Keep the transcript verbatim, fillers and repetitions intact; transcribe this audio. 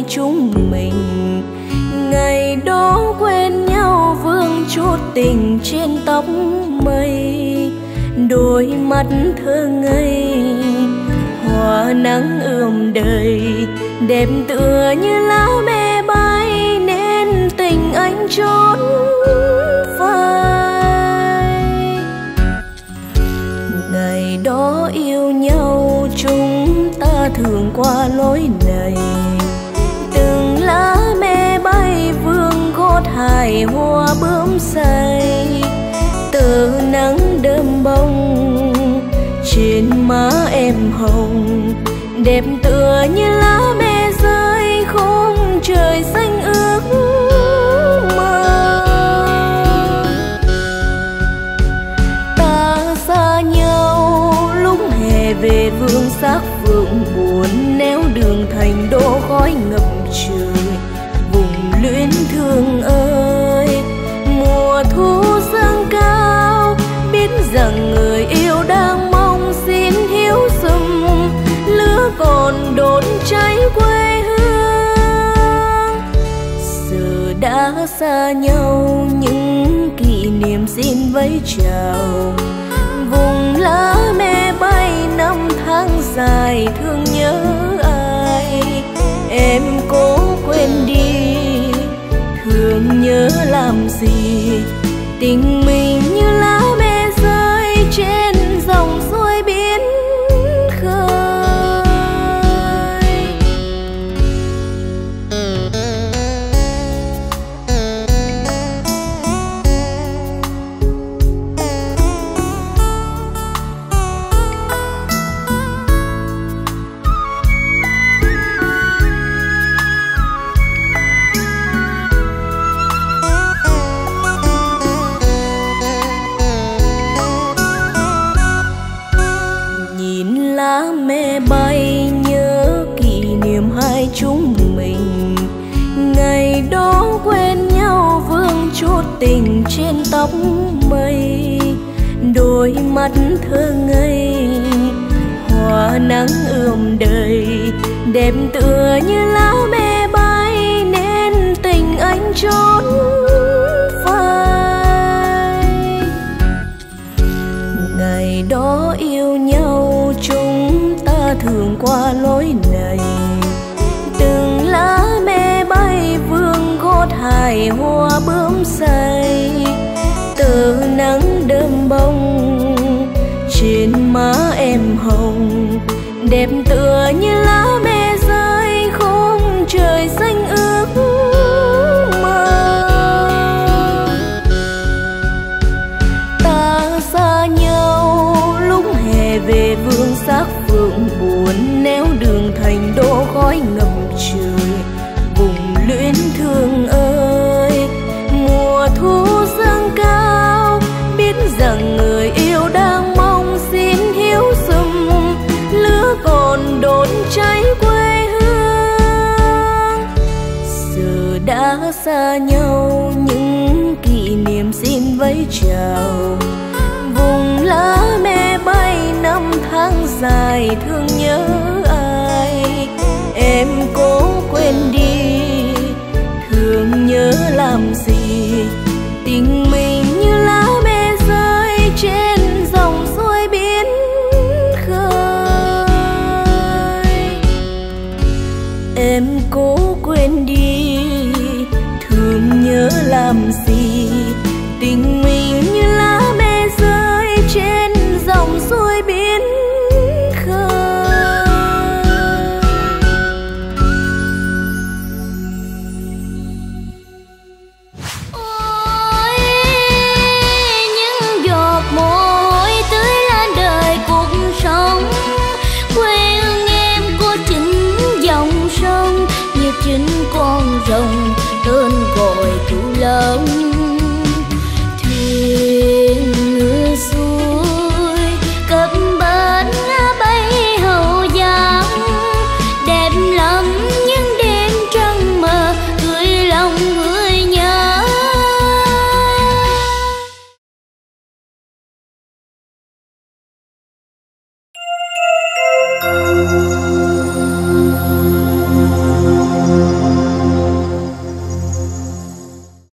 hai chúng mình. Ngày đó quen nhau vương chút tình trên tóc mây, đôi mắt thơ ngây hoa nắng ươm đầy, đẹp tựa như lá me bay nên tình anh trốn phai. Ngày đó yêu nhau chúng ta thường qua lối này, từng lá me bay vương gót hài hoa bướm say, từ nắng đơm bông trên má em hồng, đẹp tựa như lá me rơi khung trời xanh ước mơ. Ta xa nhau lúc hè về vương xác phượng buồn, néo đường thành đô khói ngập trời. Vùng luyến thương ơi, mùa thu dâng cao, biết rằng người yêu đang mong xin hiếu dùm, lửa còn đốt cháy quê hương. Giờ đã xa nhau những kỷ niệm xin vẫy chào, vùng lá me bay năm tháng dài thương nhớ ai. Em cố quên đi thương nhớ làm gì, tình mình như lá me rơi trên dòng xuôi biển khơi. Me bay nhớ kỷ niệm hai chúng mình, ngày đó quen nhau vương chút tình trên tóc mây, đôi mắt thơ ngây hoa nắng ươm đầy, đẹp tựa như lá me bay nên tình anh trốn phai. Ngày đó yêu nhau chúng ta thường qua lối này, từng lá me bay vương gót hài hoa bướm say, từ nắng đơm bông trên má em hồng, đẹp tựa như lá me rơi khung trời xanh ước mơ. Ta xa nhau lúc hè về vương xác phượng buồn, néo đường thành đô khói ngập trời. Vùng luyến thương ơi, mùa thu dâng cao, biết rằng người yêu đang mong xin hiếu dùm, lửa còn đốt cháy quê hương. Giờ đã xa nhau những kỷ niệm xin vẫy chào, vùng lá me bay năm tháng dài thương